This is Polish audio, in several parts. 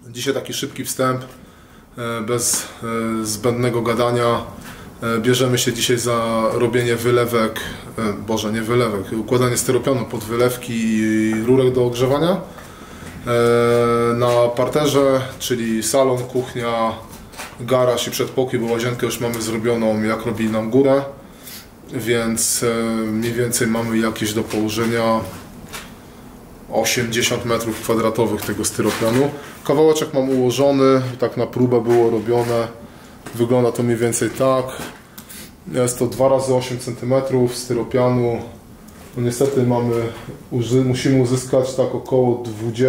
Dzisiaj taki szybki wstęp, bez zbędnego gadania. Bierzemy się dzisiaj za robienie wylewek, nie wylewek, układanie styropianu pod wylewki i rurek do ogrzewania. Na parterze, czyli salon, kuchnia, garaż i przedpokój, bo łazienkę już mamy zrobioną, jak robili nam górę, więc mniej więcej mamy jakieś do położenia 80 m2 tego styropianu. Kawałeczek mam ułożony, tak na próbę było robione. Wygląda to mniej więcej tak. Jest to 2 razy 8 cm styropianu. No niestety musimy uzyskać tak około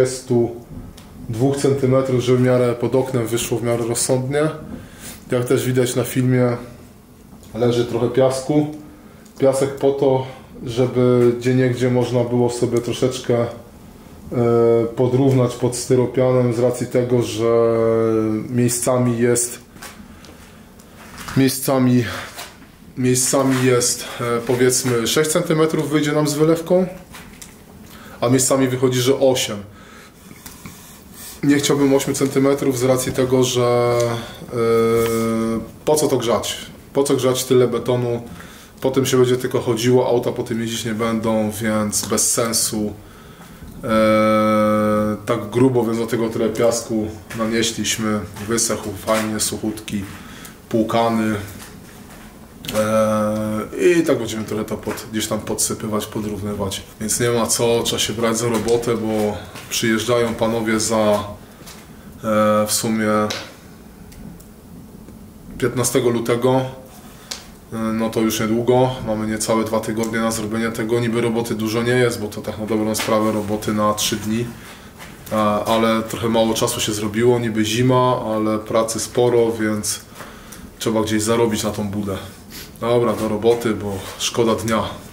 22 cm, żeby w miarę pod oknem wyszło w miarę rozsądnie. Jak też widać na filmie, leży trochę piasku. Piasek po to, żeby gdzieniegdzie można było sobie troszeczkę podrównać pod styropianem, z racji tego, że miejscami jest powiedzmy 6 cm wyjdzie nam z wylewką, a miejscami wychodzi, że 8. Nie chciałbym 8 cm z racji tego, że po co to grzać? Po co grzać tyle betonu? Po tym się będzie tylko chodziło, auta po tym jeździć nie będą, więc bez sensu. Tak grubo, więc do tego tyle piasku nanieśliśmy, wysechł fajnie, suchutki, płukany, i tak będziemy trochę to gdzieś tam podsypywać, podrównywać, więc nie ma co, trzeba się brać za robotę, bo przyjeżdżają panowie za w sumie 15 lutego. No to już niedługo, mamy niecałe 2 tygodnie na zrobienie tego. Niby roboty dużo nie jest, bo to tak na dobrą sprawę roboty na 3 dni, ale trochę mało czasu się zrobiło, niby zima, ale pracy sporo, więc trzeba gdzieś zarobić na tą budę. Dobra, do roboty, bo szkoda dnia.